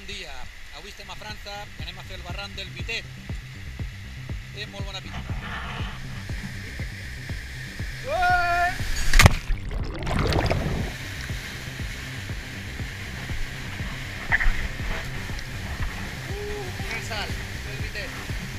dia. Avui estem a França, anem a fer el barran del Vitet. Té molt bona pinta. Primer salt del Vitet.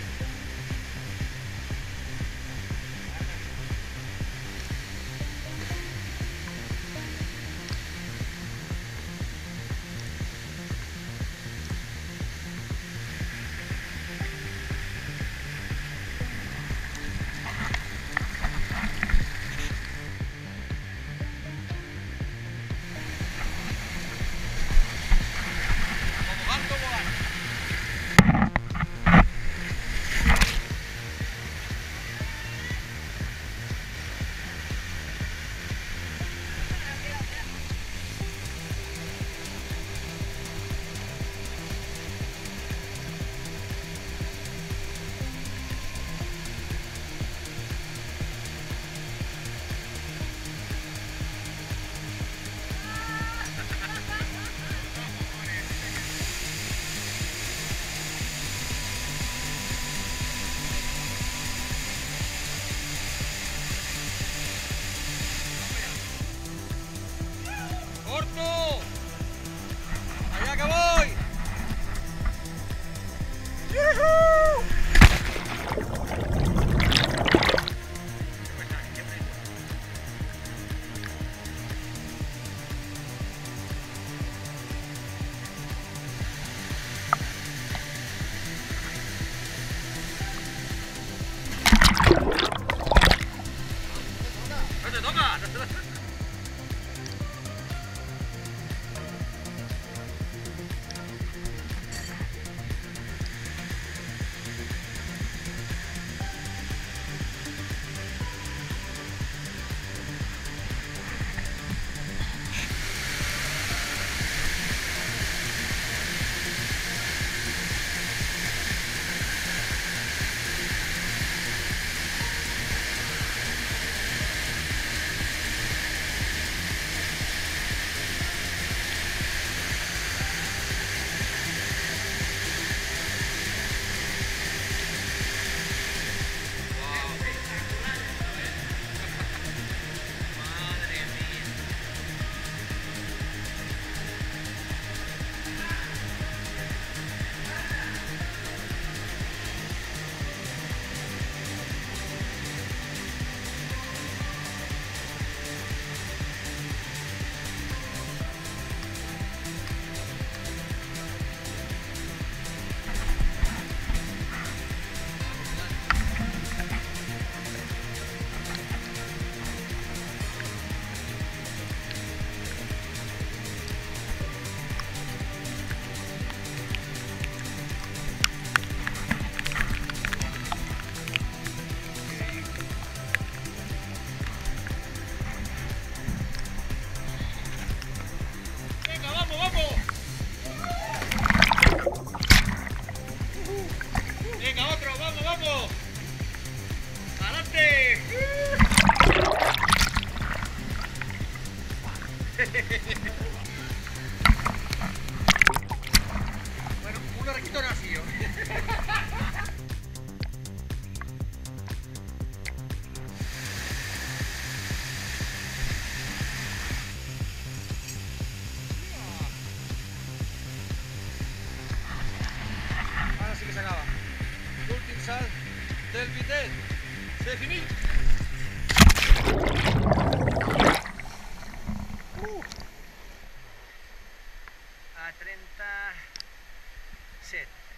¡Corto! ¡Allá que voy! ¡Yujú! ¡No te toca! ¡No te toca! ¡Venga, otro! ¡Vamos, vamos! ¡Adelante! Bueno, uno requito no ha sido. Ahora sí que se acaba. L'últim salt del Vitet. Se finit. A 37.